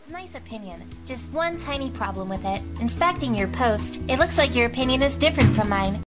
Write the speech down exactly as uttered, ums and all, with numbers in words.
Nice opinion. Just one tiny problem with it. Inspecting your post, it looks like your opinion is different from mine.